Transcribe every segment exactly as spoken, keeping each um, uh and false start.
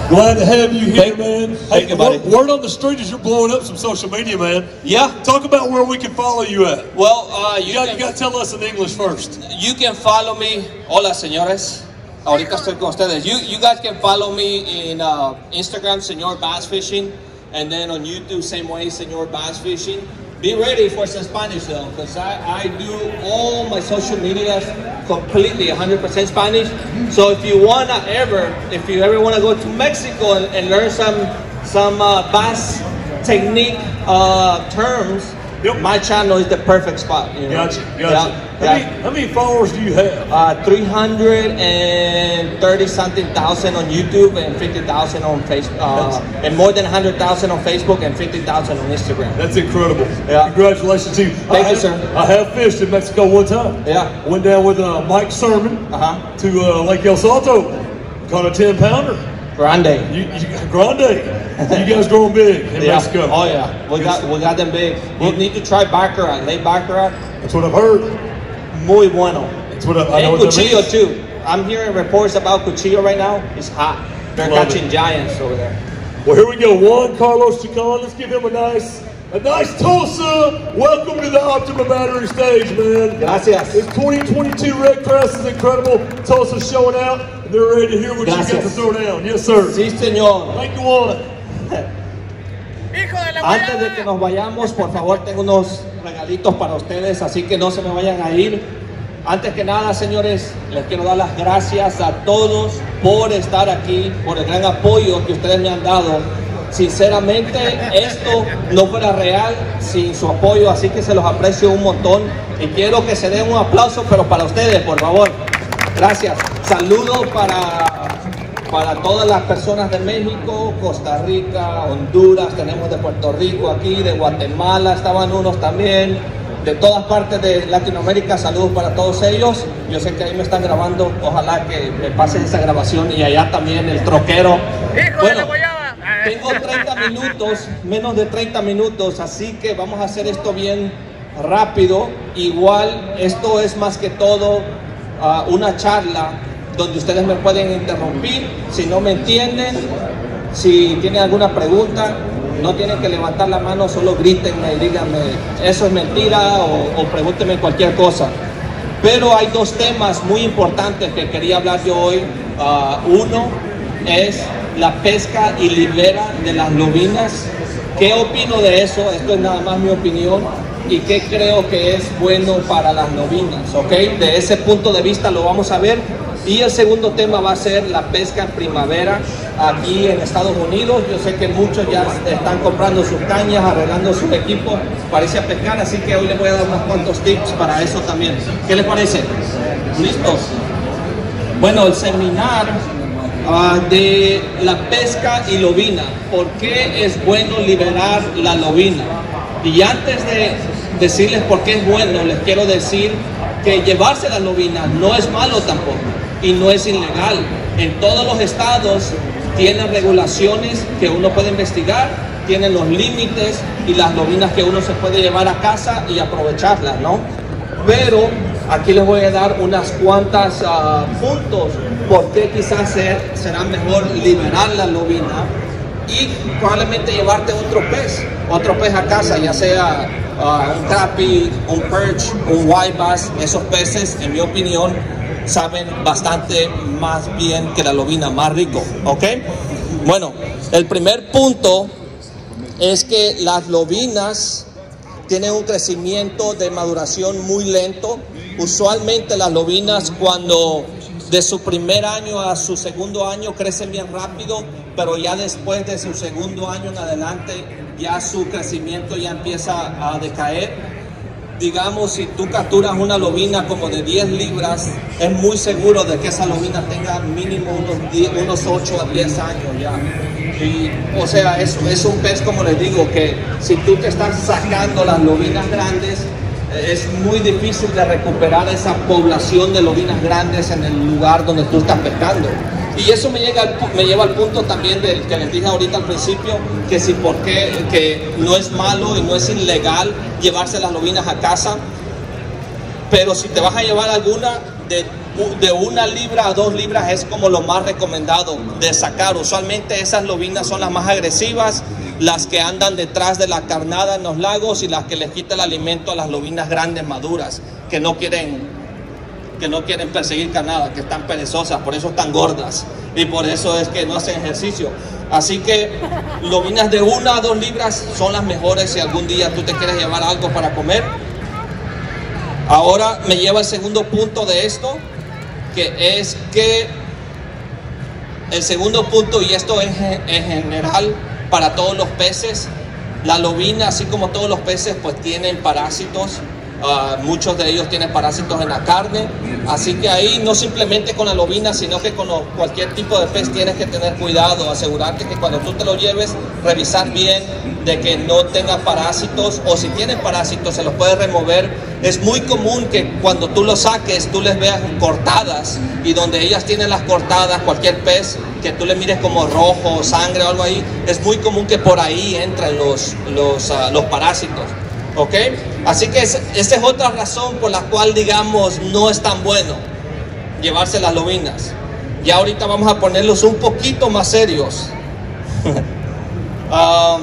Glad to have you here, Thank, man. thank Hey, you, buddy. word, word on the street is you're blowing up some social media, man. Yeah. Talk about where we can follow you at. Well, uh, you, You got, can, you got to tell us in English first. you can follow me. Hola, señores. Ahorita estoy con ustedes. You, you guys can follow me in uh, Instagram, Señor Bass Fishing, and then on YouTube, same way, Señor Bass Fishing. Be ready for some Spanish though, because I, I do all my social media completely one hundred percent Spanish. So if you wanna ever, if you ever wanna go to Mexico and, and learn some some uh, bass technique uh, terms, Yep. my channel is the perfect spot. You know? Gotcha, gotcha. Yeah, How, yeah. Many, how many followers do you have? Uh, three hundred thirty something thousand on YouTube and fifty thousand on Facebook, uh, and more than one hundred thousand on Facebook and fifty thousand on Instagram. That's incredible. Yeah. Congratulations to you. Thank I you, have, sir. I have fished in Mexico one time. Yeah. Went down with uh, Mike Sermon Uh-huh. to uh, Lake El Salto. Caught a ten pounder. Grande. You, you, grande. You guys growing big in Yeah. Mexico. Oh yeah, we got we got them big. You need to try Baccarat, late Baccarat. That's what I've heard. Muy bueno. That's what I, I know And what that Cuchillo means. too. I'm hearing reports about Cuchillo right now. It's hot. They're Love catching it. giants over there. Well, here we go. Juan Carlos Chacon. Let's give him a nice, a nice Tulsa. Welcome to the Optima Battery stage, man. Gracias. This twenty twenty-two Red Crest is incredible. Tulsa's showing out. And they're ready to hear what Gracias. you got to throw down. Yes, sir. Sí, señor. Thank you, Juan. Antes de que nos vayamos, por favor, tengo unos regalitos para ustedes, así que no se me vayan a ir. Antes que nada, señores, les quiero dar las gracias a todos por estar aquí, por el gran apoyo que ustedes me han dado. Sinceramente, esto no fuera real sin su apoyo, así que se los aprecio un montón y quiero que se den un aplauso, pero para ustedes, por favor. Gracias. Saludos para, para todas las personas de México, Costa Rica, Honduras, tenemos de Puerto Rico aquí, de Guatemala, estaban unos también, de todas partes de Latinoamérica. Saludos para todos ellos. Yo sé que ahí me están grabando, ojalá que me pasen esa grabación y allá también el troquero. Bueno, tengo treinta minutos, menos de treinta minutos, así que vamos a hacer esto bien rápido. Igual, esto es más que todo uh, una charla donde ustedes me pueden interrumpir si no me entienden, si tienen alguna pregunta. No tienen que levantar la mano, solo grítenme y díganme, eso es mentira, o, o pregúntenme cualquier cosa. Pero hay dos temas muy importantes que quería hablar yo hoy. Uh, uno es la pesca y libera de las lobinas. ¿Qué opino de eso? Esto es nada más mi opinión. ¿Y qué creo que es bueno para las lobinas? ¿Ok? De ese punto de vista lo vamos a ver. Y el segundo tema va a ser la pesca en primavera aquí en Estados Unidos. Yo sé que muchos ya están comprando sus cañas, arreglando sus equipos para irse a pescar, así que hoy les voy a dar unos cuantos tips para eso también. ¿Qué les parece? ¿Listos? Bueno, el seminar uh, de la pesca y lobina. ¿Por qué es bueno liberar la lobina? Y antes de decirles por qué es bueno, les quiero decir que llevarse la lobina no es malo tampoco y no es ilegal. En todos los estados tienen regulaciones que uno puede investigar, tienen los límites y las lobinas que uno se puede llevar a casa y aprovecharlas, ¿no? Pero aquí les voy a dar unas cuantas uh, puntos por qué quizás ser, será mejor liberar la lobina y probablemente llevarte otro pez, otro pez a casa, ya sea uh, un crappie, un perch, un white bass. Esos peces, en mi opinión, saben bastante más bien que la lobina, más rico, ¿ok? Bueno, el primer punto es que las lobinas tienen un crecimiento de maduración muy lento. Usualmente las lobinas, cuando de su primer año a su segundo año, crecen bien rápido, pero ya después de su segundo año en adelante ya su crecimiento ya empieza a decaer. Digamos, si tú capturas una lobina como de diez libras, es muy seguro de que esa lobina tenga mínimo unos, diez, unos ocho a diez años ya. Y, o sea, es, es un pez, como les digo, que si tú te estás sacando las lobinas grandes, es muy difícil de recuperar esa población de lobinas grandes en el lugar donde tú estás pescando. Y eso me, llega al, me lleva al punto también del que les dije ahorita al principio, que si por qué, que no es malo y no es ilegal llevarse las lobinas a casa, pero si te vas a llevar alguna, de de una libra a dos libras es como lo más recomendado de sacar. Usualmente esas lobinas son las más agresivas, las que andan detrás de la carnada en los lagos y las que les quita el alimento a las lobinas grandes maduras, que no quieren, que no quieren perseguir carnada, que están perezosas, por eso están gordas y por eso es que no hacen ejercicio. Así que lobinas de una a dos libras son las mejores si algún día tú te quieres llevar algo para comer. Ahora me lleva al segundo punto de esto, que es que el segundo punto, y esto es en general para todos los peces, la lobina, así como todos los peces, pues tienen parásitos. Uh, muchos de ellos tienen parásitos en la carne, así que ahí no simplemente con la lobina, sino que con lo, cualquier tipo de pez tienes que tener cuidado, asegurarte que cuando tú te lo lleves, revisar bien de que no tenga parásitos, o si tienen parásitos se los puedes remover. Es muy común que cuando tú los saques tú les veas cortadas, y donde ellas tienen las cortadas, cualquier pez que tú le mires como rojo, sangre o algo ahí, es muy común que por ahí entren los, los, uh, los parásitos. ¿Ok? Así que esa es otra razón por la cual, digamos, no es tan bueno llevarse las lobinas. Ya ahorita vamos a ponerlos un poquito más serios. um,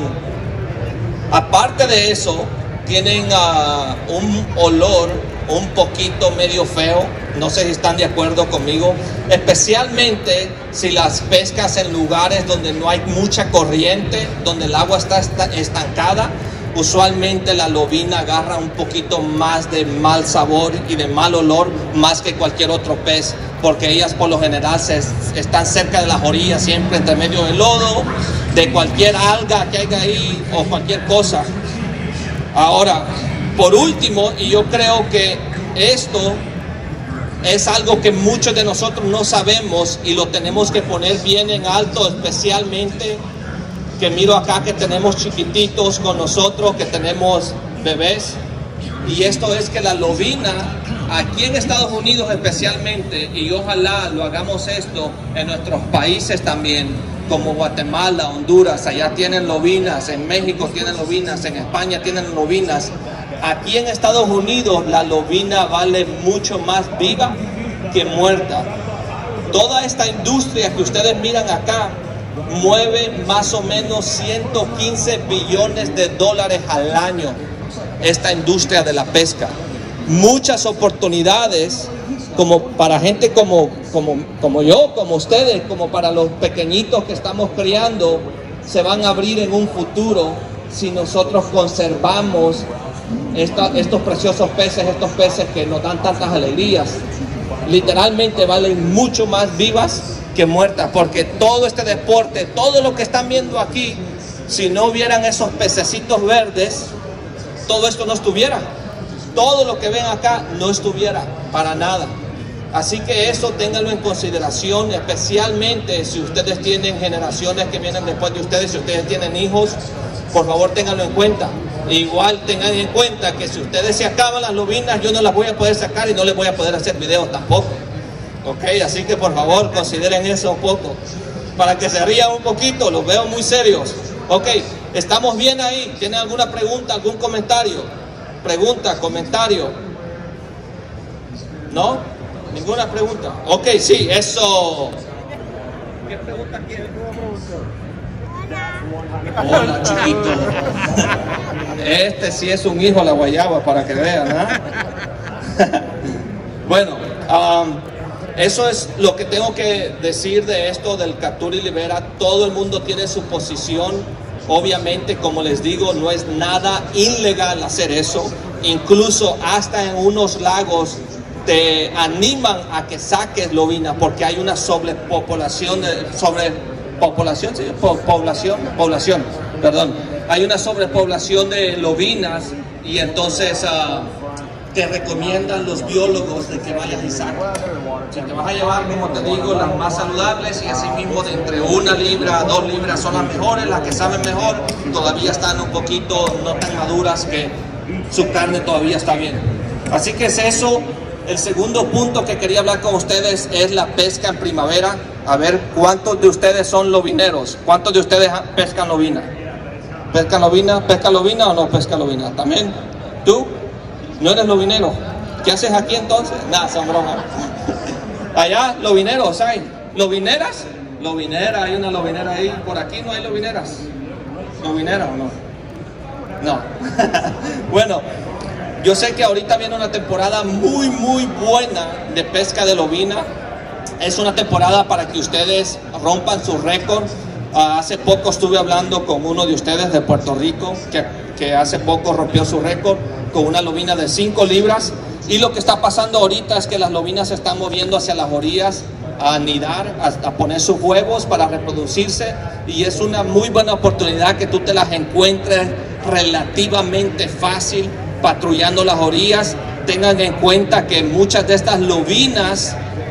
aparte de eso, tienen uh, un olor un poquito medio feo. No sé si están de acuerdo conmigo, especialmente si las pescas en lugares donde no hay mucha corriente, donde el agua está estancada. Usualmente la lobina agarra un poquito más de mal sabor y de mal olor más que cualquier otro pez, porque ellas por lo general se, están cerca de las orillas, siempre entre medio del lodo, de cualquier alga que haya ahí o cualquier cosa. Ahora, por último, y yo creo que esto es algo que muchos de nosotros no sabemos y lo tenemos que poner bien en alto, especialmente que miro acá que tenemos chiquititos con nosotros, que tenemos bebés, y esto es que la lobina aquí en Estados Unidos especialmente, y ojalá lo hagamos esto en nuestros países también, como Guatemala, Honduras, allá tienen lobinas, en México tienen lobinas, en España tienen lobinas. Aquí en Estados Unidos la lobina vale mucho más viva que muerta. Toda esta industria que ustedes miran acá mueve más o menos ciento quince billones de dólares al año, esta industria de la pesca. Muchas oportunidades como para gente como, como, como yo, como ustedes, como para los pequeñitos que estamos criando, se van a abrir en un futuro si nosotros conservamos esta, estos preciosos peces, estos peces que nos dan tantas alegrías. Literalmente valen mucho más vivas que muertas, porque todo este deporte, todo lo que están viendo aquí, si no hubieran esos pececitos verdes, todo esto no estuviera. Todo lo que ven acá no estuviera para nada. Así que eso ténganlo en consideración, especialmente si ustedes tienen generaciones que vienen después de ustedes, si ustedes tienen hijos, por favor ténganlo en cuenta. Igual tengan en cuenta que si ustedes se acaban las lobinas, yo no las voy a poder sacar y no les voy a poder hacer videos tampoco. Ok, así que por favor consideren eso un poco, para que se rían un poquito, los veo muy serios. Ok, ¿estamos bien ahí? ¿Tienen alguna pregunta, algún comentario? Pregunta, comentario. ¿No? ¿Ninguna pregunta? Ok, sí, eso. ¿Qué pregunta quieres? Hola, chiquito. Este sí es un hijo a la guayaba, para que vean, ¿eh? Bueno, um, eso es lo que tengo que decir de esto del captura y libera. Todo el mundo tiene su posición. Obviamente, como les digo, no es nada ilegal hacer eso. Incluso hasta en unos lagos te animan a que saques lobina, porque hay una sobrepopulación de, sobrepopulación, ¿sí? Po, población, población, perdón. Hay una sobrepoblación de lobinas, y entonces uh, te recomiendan los biólogos de que vayas y saques. Si te vas a llevar, como te digo, las más saludables, y así mismo de entre una libra a dos libras son las mejores, las que saben mejor, todavía están un poquito no tan maduras, que su carne todavía está bien. Así que es eso. El segundo punto que quería hablar con ustedes es la pesca en primavera. A ver, ¿cuántos de ustedes son lobineros? ¿Cuántos de ustedes pescan lobina? ¿Pescan lobina? ¿Pesca lobina o no pesca lobina? ¿También? ¿Tú? ¿No eres lobinero? ¿Qué haces aquí entonces? Nada, son bromas. Allá, lobineros hay. ¿Lobineras? Lobinera, hay una lobinera ahí. Por aquí no hay lobineras. ¿Lobinera o no? No. Bueno, yo sé que ahorita viene una temporada muy, muy buena de pesca de lobina. Es una temporada para que ustedes rompan su récord. Uh, hace poco estuve hablando con uno de ustedes de Puerto Rico, que, que hace poco rompió su récord con una lobina de cinco libras. Y lo que está pasando ahorita es que las lobinas se están moviendo hacia las orillas a anidar, a, a poner sus huevos para reproducirse, y es una muy buena oportunidad que tú te las encuentres relativamente fácil patrullando las orillas. Tengan en cuenta que muchas de estas lobinas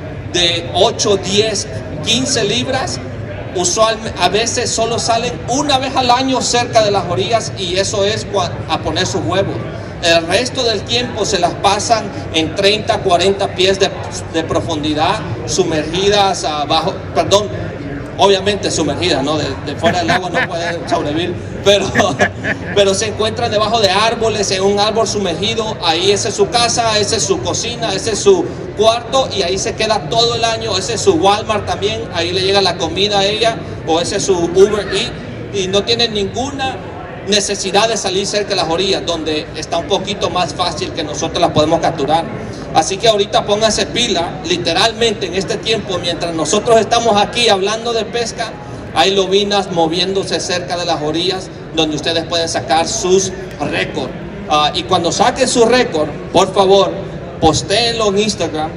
de ocho, diez, quince libras usualmente a veces solo salen una vez al año cerca de las orillas, y eso es a poner sus huevos. El resto del tiempo se las pasan en treinta, cuarenta pies de, de profundidad, sumergidas abajo, perdón, obviamente sumergidas, ¿no? De, de fuera del agua no pueden sobrevivir, pero, pero se encuentran debajo de árboles, en un árbol sumergido. Ahí esa es su casa, esa es su cocina, ese es su cuarto, y ahí se queda todo el año. Ese es su Walmart también, ahí le llega la comida a ella, o ese es su Uber Eats, y no tienen ninguna necesidad de salir cerca de las orillas, donde está un poquito más fácil que nosotros las podemos capturar. Así que ahorita pónganse pila, literalmente en este tiempo, mientras nosotros estamos aquí hablando de pesca, hay lobinas moviéndose cerca de las orillas, donde ustedes pueden sacar sus récords. Uh, y cuando saquen su récord, por favor, postéenlo en Instagram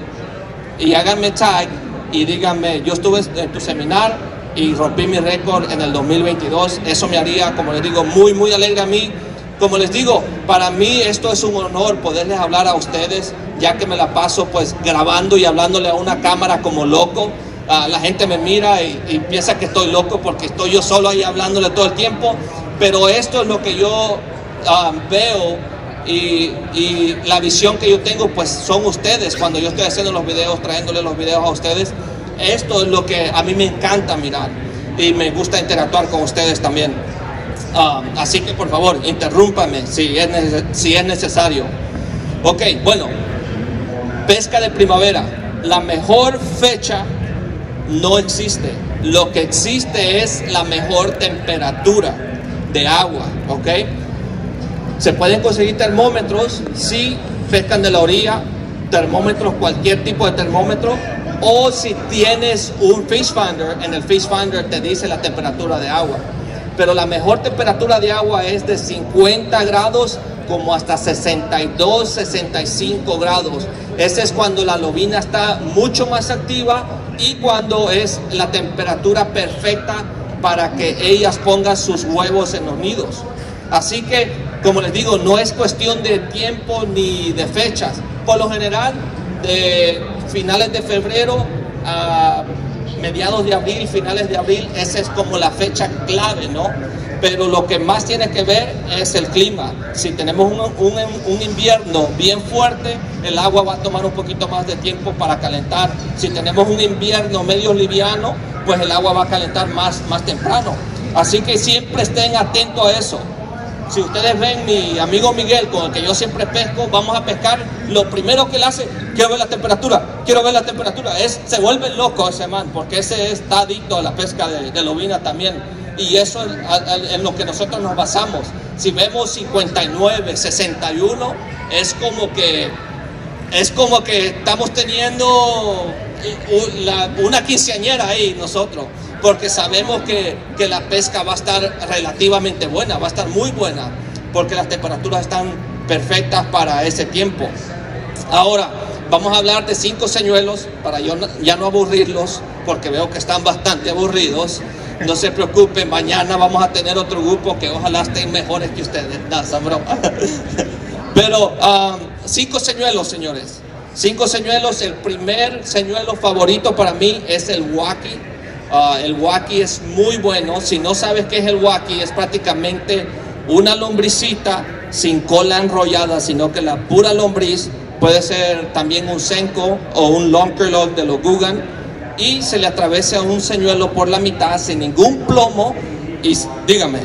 y háganme tag y díganme: yo estuve en tu seminario y rompí mi récord en el dos mil veintidós. Eso me haría, como les digo, muy, muy alegre a mí. Como les digo, para mí esto es un honor poderles hablar a ustedes, ya que me la paso pues grabando y hablándole a una cámara como loco. Uh, la gente me mira y, y piensa que estoy loco porque estoy yo solo ahí hablándole todo el tiempo, pero esto es lo que yo uh, veo, y, y la visión que yo tengo pues son ustedes. Cuando yo estoy haciendo los videos, trayéndole los videos a ustedes, esto es lo que a mí me encanta mirar, y me gusta interactuar con ustedes también. Uh, así que por favor, interrúmpame si es, si es necesario. Ok, bueno, pesca de primavera. La mejor fecha no existe. Lo que existe es la mejor temperatura de agua, ¿ok? Se pueden conseguir termómetros si pescan de la orilla, termómetros, cualquier tipo de termómetro. O si tienes un Fish Finder, en el Fish Finder te dice la temperatura de agua. Pero la mejor temperatura de agua es de cincuenta grados como hasta sesenta y dos, sesenta y cinco grados. Ese es cuando la lobina está mucho más activa y cuando es la temperatura perfecta para que ellas pongan sus huevos en los nidos. Así que, como les digo, no es cuestión de tiempo ni de fechas. Por lo general, de finales de febrero a mediados de abril, finales de abril, esa es como la fecha clave, ¿no? Pero lo que más tiene que ver es el clima. Si tenemos un, un, un invierno bien fuerte, el agua va a tomar un poquito más de tiempo para calentar. Si tenemos un invierno medio liviano, pues el agua va a calentar más, más temprano. Así que siempre estén atentos a eso. Si ustedes ven mi amigo Miguel, con el que yo siempre pesco, vamos a pescar, lo primero que él hace, quiero ver la temperatura, quiero ver la temperatura, es, se vuelve loco ese man, porque ese está adicto a la pesca de, de lobina también, y eso es en lo que nosotros nos basamos. Si vemos cincuenta y nueve, sesenta y uno, es como que, es como que estamos teniendo una quinceañera ahí nosotros, porque sabemos que, que la pesca va a estar relativamente buena, va a estar muy buena, porque las temperaturas están perfectas para ese tiempo. Ahora, vamos a hablar de cinco señuelos, para yo no, ya no aburrirlos, porque veo que están bastante aburridos. No se preocupen, mañana vamos a tener otro grupo que ojalá estén mejores que ustedes. No, esa broma. Pero um, cinco señuelos, señores. Cinco señuelos. El primer señuelo favorito para mí es el waki. Uh, el waki es muy bueno. Si no sabes qué es el waki, es prácticamente una lombricita sin cola enrollada, sino que la pura lombriz. Puede ser también un senko o un lunkerlug de los Gugan, y se le atraviesa un señuelo por la mitad sin ningún plomo. Y dígame,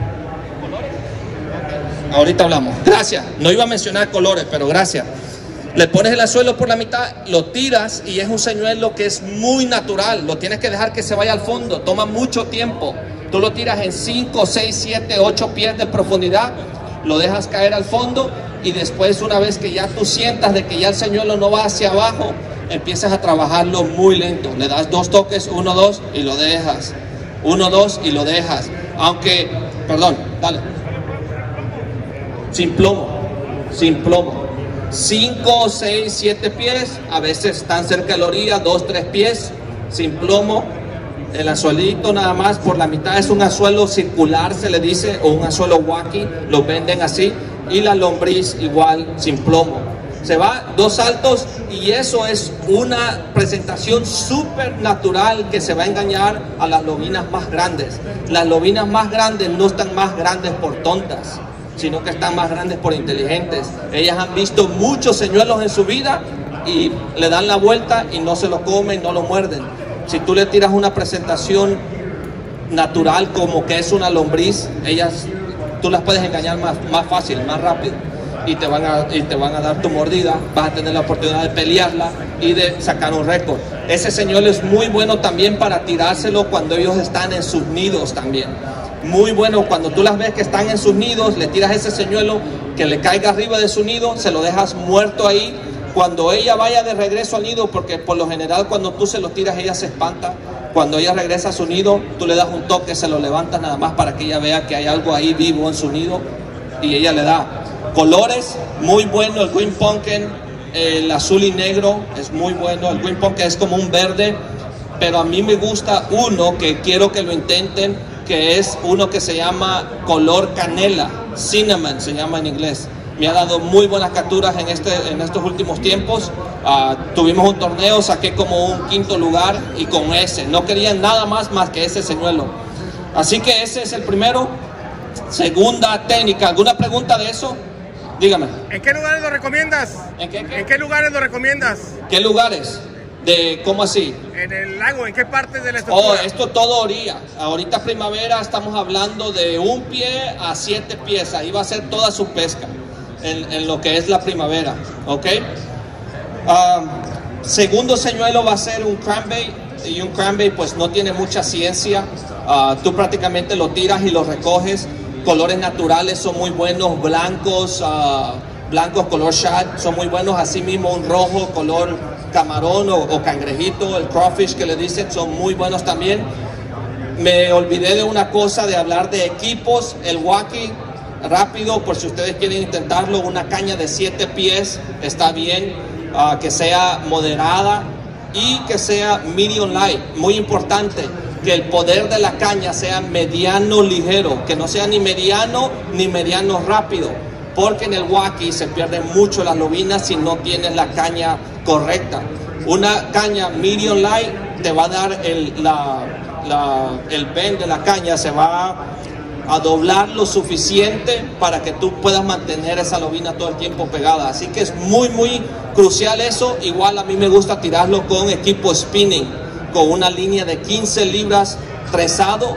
ahorita hablamos. Gracias. No iba a mencionar colores, pero gracias. Le pones el anzuelo por la mitad, lo tiras y es un señuelo que es muy natural. Lo tienes que dejar que se vaya al fondo, toma mucho tiempo. Tú lo tiras en cinco, seis, siete, ocho pies de profundidad, lo dejas caer al fondo y después, una vez que ya tú sientas de que ya el señuelo no va hacia abajo, empiezas a trabajarlo muy lento. Le das dos toques, uno, dos y lo dejas. Uno, dos y lo dejas. Aunque, perdón, dale. Sin plomo, sin plomo. cinco, seis, siete pies, a veces están cerca de la orilla, dos, tres pies, sin plomo. El anzuelito nada más por la mitad es un anzuelo circular, se le dice, o un anzuelo wacky, lo venden así. Y la lombriz igual, sin plomo. Se va dos saltos y eso es una presentación súper natural que se va a engañar a las lobinas más grandes. Las lobinas más grandes no están más grandes por tontas, sino que están más grandes por inteligentes. Ellas han visto muchos señuelos en su vida y le dan la vuelta y no se lo comen, no lo muerden. Si tú le tiras una presentación natural como que es una lombriz, ellas, tú las puedes engañar más, más fácil, más rápido y te, van a, y te van a dar tu mordida, vas a tener la oportunidad de pelearla y de sacar un récord. Ese señuelo es muy bueno también para tirárselo cuando ellos están en sus nidos también. Muy bueno, cuando tú las ves que están en sus nidos, le tiras ese señuelo que le caiga arriba de su nido, se lo dejas muerto ahí. Cuando ella vaya de regreso al nido, porque por lo general cuando tú se lo tiras ella se espanta, cuando ella regresa a su nido, tú le das un toque, se lo levantas nada más para que ella vea que hay algo ahí vivo en su nido y ella le da. Colores, muy bueno, el Green Pumpkin, el azul y negro es muy bueno, el Green Pumpkin es como un verde, pero a mí me gusta uno que quiero que lo intenten, que es uno que se llama color canela, cinnamon se llama en inglés. Me ha dado muy buenas capturas en, este, en estos últimos tiempos. Uh, tuvimos un torneo, saqué como un quinto lugar y con ese. No querían nada más más que ese señuelo. Así que ese es el primero. Segunda técnica. ¿Alguna pregunta de eso? Dígame. ¿En qué lugares lo recomiendas? ¿En qué, qué? ¿En qué lugares lo recomiendas? ¿Qué lugares? De, ¿cómo así? En el lago, ¿en qué partes de la estructura? Oh, esto todo orilla. Ahorita primavera estamos hablando de un pie a siete pies. Ahí va a ser toda su pesca. En, en lo que es la primavera, ¿ok? Um, segundo señuelo va a ser un crankbait, y un crankbait pues no tiene mucha ciencia. Uh, tú prácticamente lo tiras y lo recoges. Colores naturales son muy buenos, blancos, uh, blancos color shad son muy buenos, así mismo un rojo color camarón o, o cangrejito, el crawfish que le dicen, son muy buenos también. Me olvidé de una cosa, de hablar de equipos, el wacky. Rápido, por si ustedes quieren intentarlo, una caña de siete pies está bien, uh, que sea moderada y que sea medium light. Muy importante que el poder de la caña sea mediano ligero, que no sea ni mediano ni mediano rápido, porque en el wacky se pierden mucho las lobinas si no tienes la caña correcta. Una caña medium light te va a dar el, la, la, el bend de la caña, se va a doblar lo suficiente para que tú puedas mantener esa lobina todo el tiempo pegada. Así que es muy muy crucial eso. Igual a mí me gusta tirarlo con equipo spinning, con una línea de quince libras trenzado,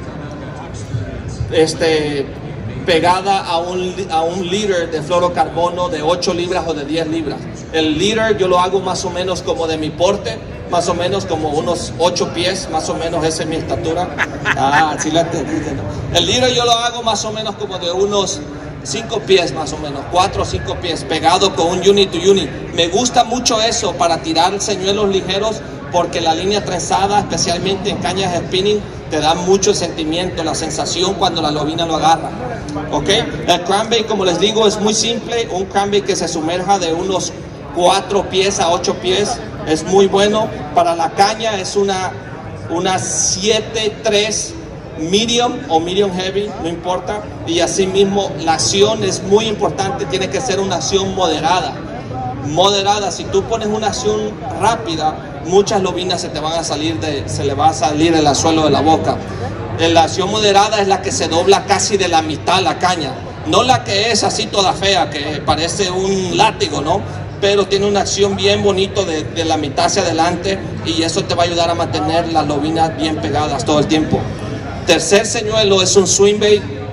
este, pegada a un, a un leader de fluorocarbono de ocho libras o de diez libras. El leader yo lo hago más o menos como de mi porte, más o menos como unos ocho pies, más o menos esa es mi estatura. Ah, sí la entendí, ¿no? El leader yo lo hago más o menos como de unos cinco pies, más o menos, cuatro o cinco pies, pegado con un unit to unit. Me gusta mucho eso para tirar señuelos ligeros, porque la línea trenzada, especialmente en cañas de spinning, te da mucho sentimiento, la sensación cuando la lobina lo agarra. ¿Ok? El crankbait, como les digo, es muy simple. Un crankbait que se sumerja de unos cuatro pies a ocho pies es muy bueno. Para la caña es una, una siete tres medium o medium heavy, no importa. Y así mismo la acción es muy importante, tiene que ser una acción moderada. Moderada, si tú pones una acción rápida, muchas lobinas se te van a salir de, se le va a salir el anzuelo de la boca. La acción moderada es la que se dobla casi de la mitad la caña, no la que es así toda fea, que parece un látigo, ¿no? Pero tiene una acción bien bonito de, de la mitad hacia adelante, y eso te va a ayudar a mantener las lobinas bien pegadas todo el tiempo. Tercer señuelo es un swing bait.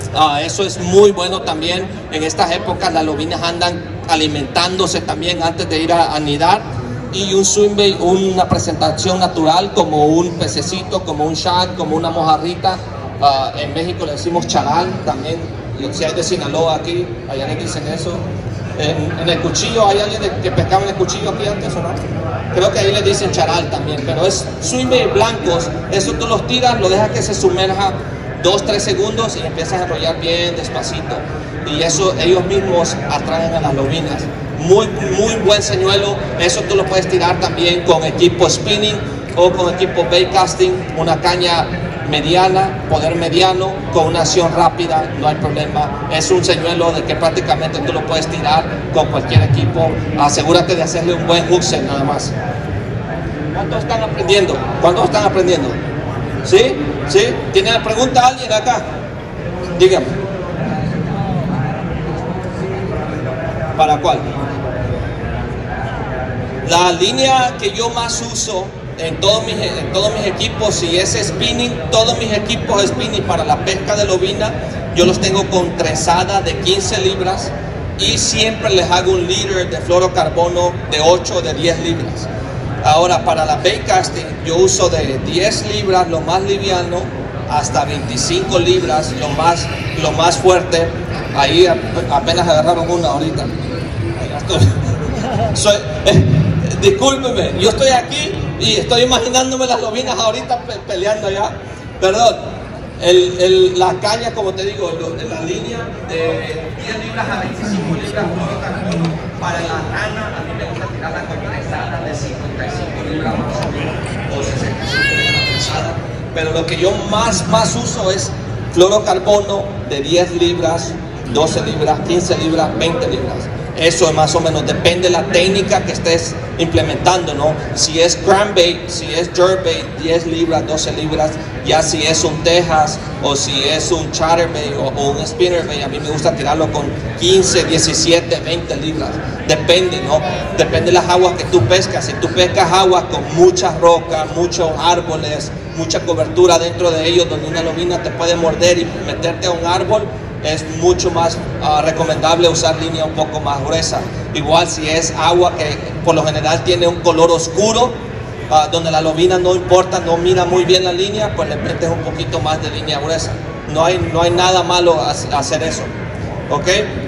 Uh, eso es muy bueno también. En estas épocas las lobinas andan alimentándose también antes de ir a anidar. Y un swim bait, una presentación natural como un pececito, como un shad, como una mojarrita. Uh, en México le decimos charal también. Si hay de Sinaloa aquí, allá le dicen eso. En, en el cuchillo, ¿hay alguien de, que pescaba en el cuchillo aquí antes o no? Creo que ahí le dicen charal también, pero es swim bait blancos. Eso tú los tiras, lo dejas que se sumerja dos, tres segundos y empiezas a enrollar bien despacito. Y eso ellos mismos atraen a las lobinas. Muy, muy buen señuelo. Eso tú lo puedes tirar también con equipo spinning o con equipo bait casting, una caña mediana, poder mediano, con una acción rápida, no hay problema. Es un señuelo de que prácticamente tú lo puedes tirar con cualquier equipo. Asegúrate de hacerle un buen hook set nada más. ¿Cuántos están aprendiendo? ¿Cuántos están aprendiendo? ¿Sí? ¿Sí? ¿Tiene pregunta alguien acá? Dígame. ¿Para cuál? La línea que yo más uso en todos mis, en todos mis equipos, si es spinning, todos mis equipos spinning para la pesca de lobina, yo los tengo con trenzada de quince libras y siempre les hago un leader de fluorocarbono de ocho o de diez libras. Ahora, para la bait casting, yo uso de diez libras, lo más liviano, hasta veinticinco libras, lo más, lo más fuerte. Ahí apenas agarraron una ahorita. Ahí estoy. Soy, eh, discúlpeme, yo estoy aquí y estoy imaginándome las lobinas ahorita pe peleando allá. Perdón, el, el, la caña, como te digo, lo, de la línea de diez libras a veinticinco libras, para la rana, a mí me gusta tirarla con trenzada de cincuenta y cinco libras más o menos, o sesenta y cinco libras trenzada. Pero lo que yo más, más uso es fluorocarbono de diez libras, doce libras, quince libras, veinte libras. Eso más o menos depende de la técnica que estés implementando, ¿no? Si es crankbait, si es jerkbait, diez libras, doce libras. Ya si es un Texas o si es un chatterbait o, o un spinnerbait, a mí me gusta tirarlo con quince, diecisiete, veinte libras. Depende, ¿no? Depende de las aguas que tú pescas. Si tú pescas aguas con muchas rocas, muchos árboles, mucha cobertura dentro de ellos, donde una lobina te puede morder y meterte a un árbol, es mucho más uh, recomendable usar línea un poco más gruesa. Igual si es agua que por lo general tiene un color oscuro, uh, donde la lobina no importa, no mira muy bien la línea, pues le metes un poquito más de línea gruesa. No hay, no hay nada malo a, a hacer eso. ¿Ok?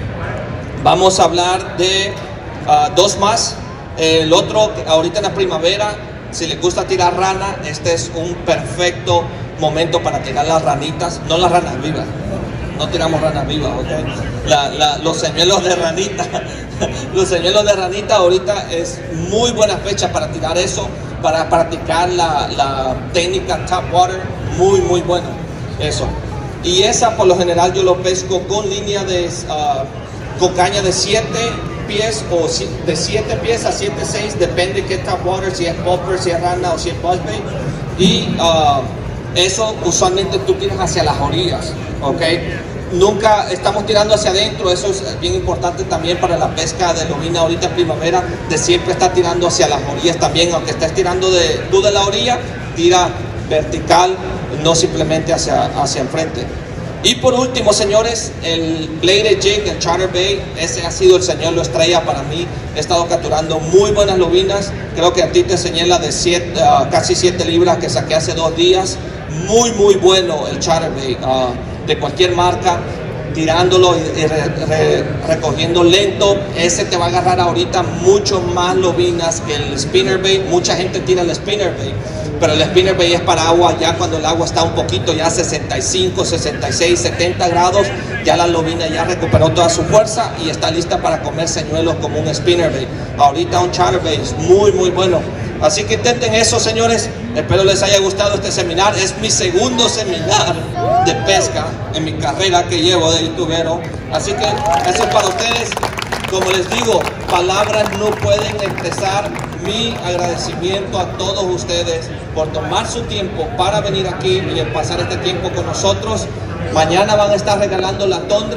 Vamos a hablar de uh, dos más. El otro, ahorita en la primavera, si les gusta tirar rana, este es un perfecto momento para tirar las ranitas, no las ranas vivas. No tiramos ranas vivas, ¿ok? La, la, los señuelos de ranita, los señuelos de ranita ahorita es muy buena fecha para tirar eso, para practicar la, la técnica tap water, muy muy bueno eso. Y esa por lo general yo lo pesco con línea de, uh, con caña de siete pies o de siete pies a siete, seis, depende qué tap water, si es popper, si es rana o si es buzzbait. Y uh, eso usualmente tú tiras hacia las orillas, ¿ok? Nunca estamos tirando hacia adentro. Eso es bien importante también para la pesca de lobina ahorita en primavera, de siempre estar tirando hacia las orillas también. Aunque estés tirando de, tú de la orilla, tira vertical, no simplemente hacia, hacia enfrente. Y por último, señores, el bladed jig, el chatterbait, ese ha sido el señuelo estrella para mí. He estado capturando muy buenas lobinas. Creo que a ti te enseñé la de siete, uh, casi siete libras que saqué hace dos días. Muy, muy bueno el chatterbait, uh, de cualquier marca, tirándolo y, y re, re, recogiendo lento. Ese te va a agarrar ahorita mucho más lobinas que el spinnerbait. Mucha gente tira el spinnerbait, pero el spinnerbait es para agua ya cuando el agua está un poquito ya sesenta y cinco, sesenta y seis, setenta grados, ya la lobina ya recuperó toda su fuerza y está lista para comer señuelos como un spinnerbait. Ahorita un chatterbait es muy muy bueno. Así que intenten eso, señores. Espero les haya gustado este seminar. Es mi segundo seminar de pesca en mi carrera que llevo de youtubero. Así que eso es para ustedes. Como les digo, palabras no pueden expresar mi agradecimiento a todos ustedes por tomar su tiempo para venir aquí y pasar este tiempo con nosotros. Mañana van a estar regalando la tondra.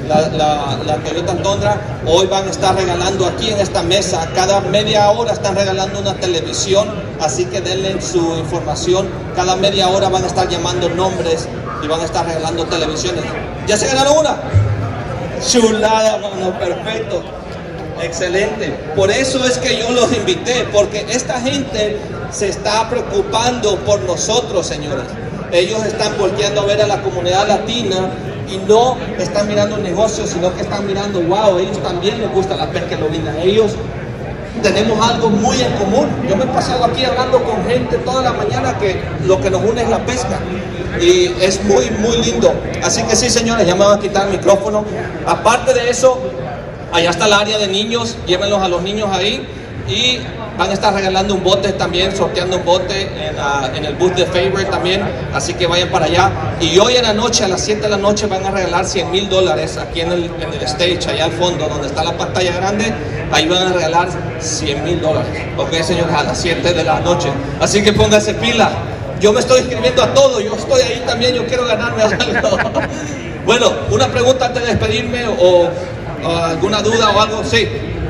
la, la, la Toyota Tundra. Hoy van a estar regalando aquí en esta mesa, cada media hora están regalando una televisión, así que denle su información. Cada media hora van a estar llamando nombres y van a estar regalando televisiones. ¿Ya se ganaron una? Chulada, mano, perfecto. Excelente. Por eso es que yo los invité, porque esta gente se está preocupando por nosotros, señores. Ellos están volteando a ver a la comunidad latina y no están mirando un negocio, sino que están mirando, wow, a ellos también les gusta la pesca lobina. Ellos tenemos algo muy en común. Yo me he pasado aquí hablando con gente toda la mañana que lo que nos une es la pesca. Y es muy, muy lindo. Así que sí, señores, ya me van a quitar el micrófono. Aparte de eso, allá está el área de niños, llévenlos a los niños ahí y van a estar regalando un bote también, sorteando un bote en, uh, en el booth de Favorite también, así que vayan para allá. Y hoy en la noche, a las siete de la noche, van a regalar cien mil dólares aquí en el, en el stage, allá al fondo, donde está la pantalla grande, ahí van a regalar cien mil dólares, ok, señores, a las siete de la noche. Así que pónganse pila. Yo me estoy inscribiendo a todo, yo estoy ahí también, yo quiero ganarme algo. Bueno, una pregunta antes de despedirme o... Uh, ¿alguna duda o algo? Sí.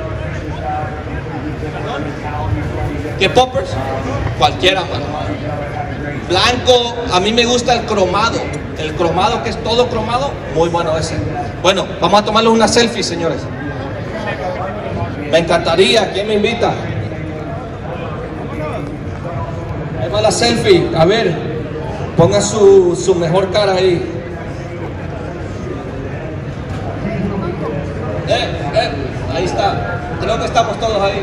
¿Qué poppers? Cualquiera, mano. Blanco, a mí me gusta el cromado. El cromado que es todo cromado, muy bueno ese. Bueno, vamos a tomarles una selfie, señores. Me encantaría, ¿quién me invita? Ahí va la selfie, a ver, ponga su, su mejor cara ahí. Eh, eh, ahí está, creo que estamos todos ahí.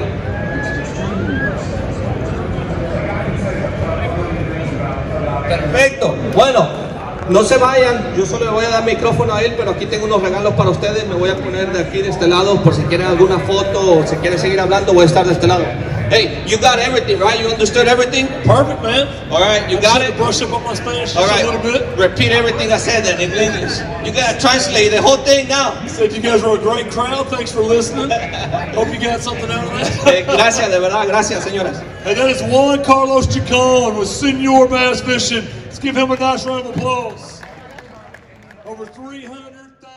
Perfecto, bueno, no se vayan, yo solo le voy a dar micrófono a él, pero aquí tengo unos regalos para ustedes. Me voy a poner de aquí de este lado por si quieren alguna foto o si quieren seguir hablando, voy a estar de este lado. Hey, you got everything, right? You understood everything? Perfect, man. All right, you I got just it? brush up on my Spanish All just right, a little bit. repeat everything I said then in English. You gotta translate the whole thing now. I said you guys are a great crowd. Thanks for listening. Hope you got something out of that. Eh, gracias, de verdad, gracias, señores. And that is Juan Carlos Chacon with Senor Bass Fishing. Let's give him a nice round of applause. Over three hundred thousand